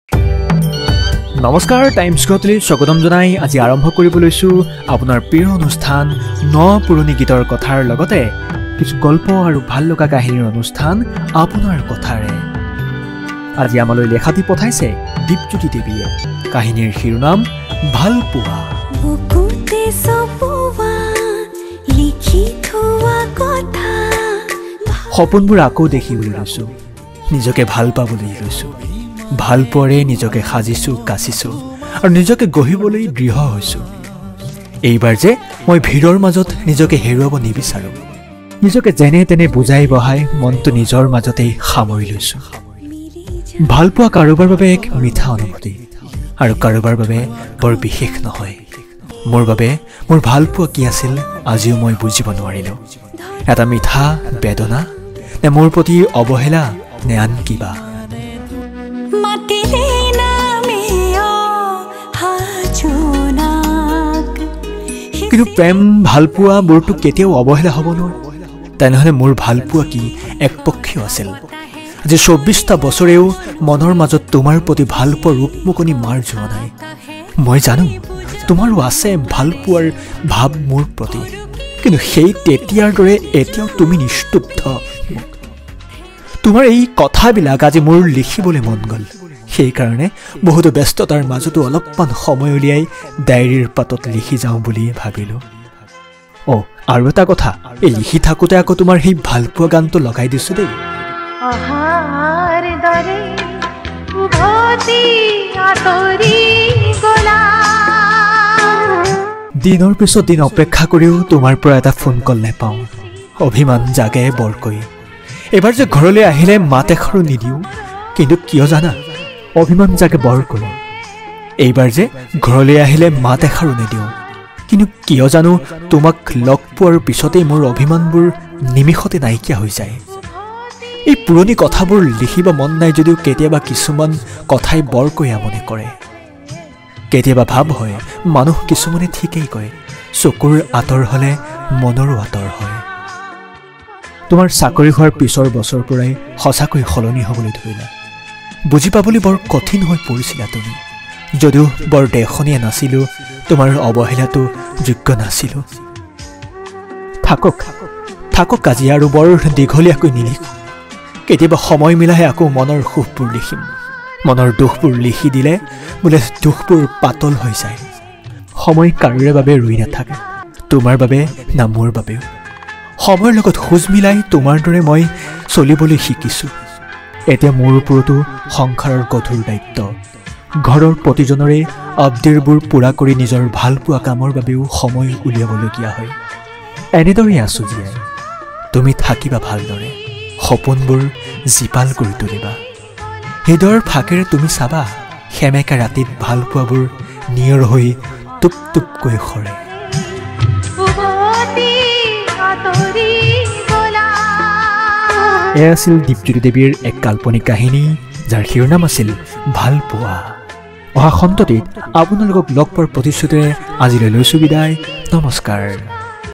নমস্কাৰ টাইমছ গতলি স্বাগতম জনাই আজি আৰম্ভ কৰিব লৈছো আপোনাৰ প্ৰিয় অনুষ্ঠান ন পুৰণি গীতৰ কথাৰ লগতে কিছু গল্প আৰু ভাল লগা কাহিনীৰ অনুষ্ঠান আপোনাৰ কথাৰে আজি আমালৈ লেখাটি পঠাইছে দীপজ্যোতি দেৱীয়ে কাহিনীৰ শিৰোনাম ভাল পোৱা বুকুতে সপোৱা লিখি থোৱা কথা সপোনবোৰ আকৌ দেখিবলৈ লৈছো নিজকে ভাল পাবলৈ লৈছো ভাল পৰে নিজকে সাজিছো কাচিছো আৰু নিজকে গঢ়িবলৈ দৃঢ় হৈছো এইবাৰ যে মই ভিৰৰ মাজত নিজকে হেৰুৱাব নিবিচাৰো নিজকে যেনে তেনে বুজাই বহাই মনটো নিজৰ মাজতেই সামৰি লৈছো ভাল পোৱা কাৰোবাৰ বাবে এক মিঠা অনুভূতি আৰু কাৰোবাৰ বাবে বৰ বিশেষ নহয় মোৰ বাবে মোৰ ভাল পোৱা কি আছিল আজিও মই বুজিব নোৱাৰিলো এটা মিঠা বেদনা নে মোৰ প্ৰতি অৱহেলা নে আন কিবা কিন্তু প্ৰেম ভাল পোৱা মোৰটো কেতিয়াও অৱহেলা হ'ব নোৱাৰে তেনেহ'লে মোৰ ভাল পোৱা কি একপক্ষীয় আছিল আজি ২৪টা বছৰেও মনৰ মাজত তোমাৰ প্ৰতি ভাল পোৱা ৰূপমুকনি মাৰ যোৱা নাই মই জানো তোমাৰো আছে ভাল পোৱাৰ ভাৱ মোৰ প্ৰতি কিন্তু সেই তেতিয়াৰ দৰে এতিয়াও তুমি নিস্তব্ধ তোমাৰ এই কথাবিলাক আজি মোৰ লিখিবলৈ মন গ'ল সেইকাৰণে বহুতো ব্যস্ততাৰ মাজতো অলপমান সময় উলিয়াই ডায়েৰীৰ পাতত লিখি যাওঁ বুলি ভাবিলোঁ আৰু এটা কথা এই লিখি থাকোঁতে আকৌ তোমাৰ সেই ভাল পোৱা গানটো লগাই দিছোঁ দেই দিনৰ পিছত দিন অপেক্ষা কৰিও তোমাৰ পৰা এটা ফোন কল নাপাওঁ অভিমান জাগে বৰকৈ এবাৰ যে ঘৰলৈ আহিলে মাত এষাৰো নিদিওঁ কিন্তু কিয় জানা অভিমান জাগে বৰকৈ এইবাৰ যে ঘৰলৈ আহিলে মাত এষাৰো নিদিওঁ কিন্তু কিয় জানো তোমাক লগ পোৱাৰ পিছতেই মোৰ অভিমানবোৰ নিমিষতে নাইকিয়া হৈ যায় এই পুৰণি কথাবোৰ লিখিব মন নাই যদিও কেতিয়াবা কিছুমান কথাই বৰকৈ আমনি কৰে কেতিয়াবা ভাব হয় মানুহ কিছুমানে ঠিকেই কয় চকুৰ আঁতৰ হ'লে মনৰো আঁতৰ হয় তোমাৰ চাকৰি হোৱাৰ পিছৰ বছৰ পৰাই সঁচাকৈ সলনি হ'বলৈ ধৰিলা বুজি পাবলৈ বৰ কঠিন হৈ পৰিছিলা তুমি যদিও বৰ দেশনীয়া নাছিলোঁ তোমাৰ অৱহেলাটো যোগ্য নাছিলোঁ থাকক আজি আৰু বৰ দীঘলীয়াকৈ নিলিখোঁ কেতিয়াবা সময় মিলাহে আকৌ মনৰ সুখবোৰ লিখিম মনৰ দুখবোৰ লিখি দিলে বোলে দুখবোৰ পাতল হৈ যায় সময় কাৰোৰে বাবে ৰৈ নাথাকে তোমাৰ বাবে না মোৰ বাবেও সময়ৰ লগত খোজ মিলাই তোমাৰ দৰে মই চলিবলৈ শিকিছোঁ এতিয়া মোৰ ওপৰতো সংসাৰৰ গধুৰ দায়িত্ব ঘৰৰ প্ৰতিজনৰে আবদাৰবোৰ পূৰা কৰি নিজৰ ভাল পোৱা কামৰ বাবেও সময় উলিয়াবলগীয়া হয় এনেদৰেই আছোঁ জীয়াই তুমি থাকিবা ভালদৰে সপোনবোৰ জীপাল কৰি তুলিবা হৃদয়ৰ ফাকেৰে তুমি চাবা সেমেকা ৰাতিত ভাল পোৱাবোৰ নিয়ৰ হৈ টুপ টুপকৈ সৰে এয়া আছিল দীপজ্যোতি দেৱীৰ এক কাল্পনিক কাহিনী যাৰ শিৰোনাম আছিল ভাল পোৱা অহা খণ্ডটিত আপোনালোকক লগ পোৱাৰ প্ৰতিশ্ৰুতিৰে আজিলৈ লৈছোঁ বিদায় নমস্কাৰ